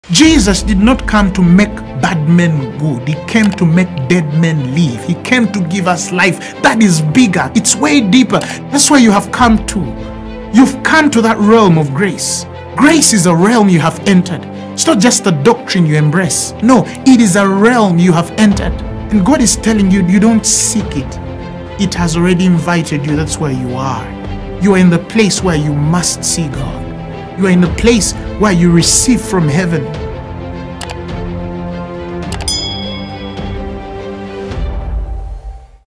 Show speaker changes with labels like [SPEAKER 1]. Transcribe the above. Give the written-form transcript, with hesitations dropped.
[SPEAKER 1] Jesus did not come to make bad men good. He came to make dead men live. He came to give us life. That is bigger. It's way deeper. That's where you have come to. You've come to that realm of grace. Grace is a realm you have entered. It's not just a doctrine you embrace. No, it is a realm you have entered. And God is telling you, you don't seek it. It has already invited you. That's where you are. You are in the place where you must see God. You are in the place where you receive from heaven.